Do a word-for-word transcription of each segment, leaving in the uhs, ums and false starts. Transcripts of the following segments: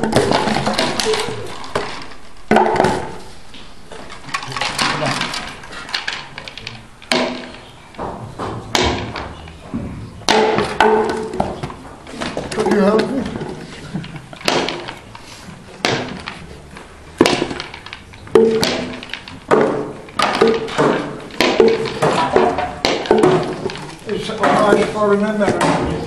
Could you help me? It's alright for a minute.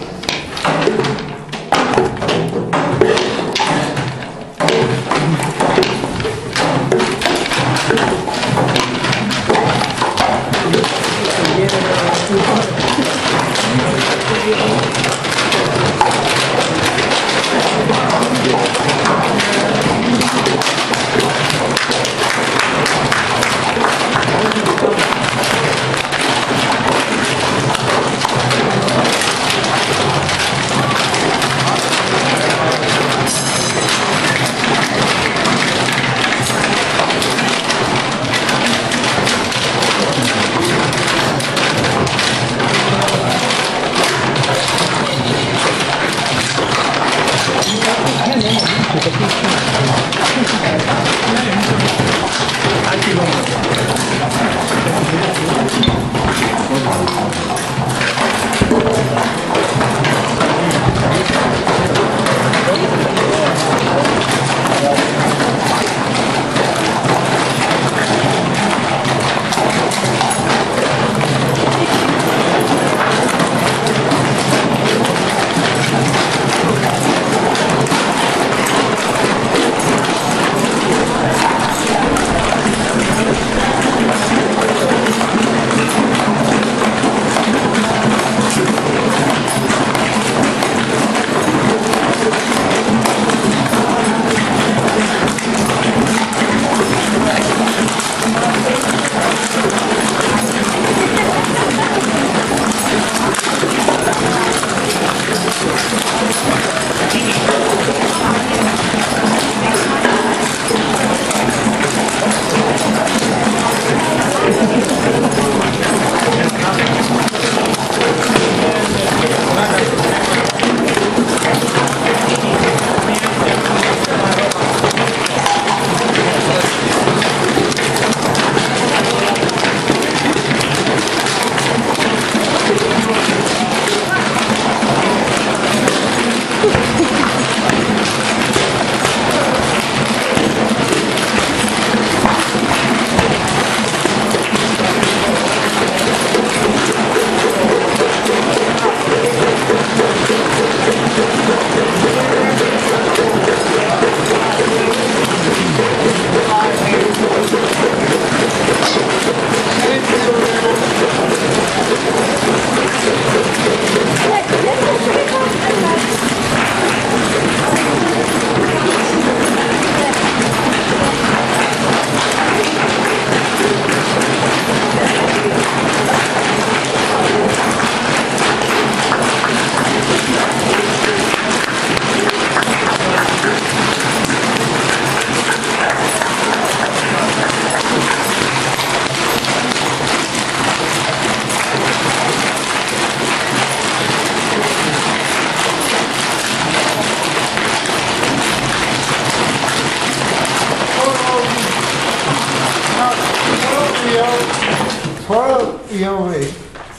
Follow your way,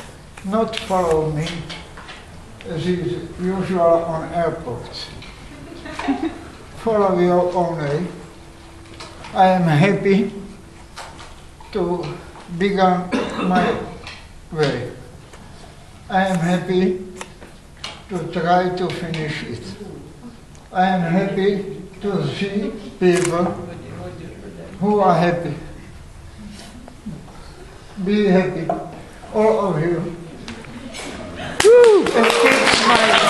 not follow me, as is usual on airports. Follow your own way. I am happy to begin my way. I am happy to try to finish it. I am happy to see people who are happy. Be happy, all of you. Woo! And keep smiling.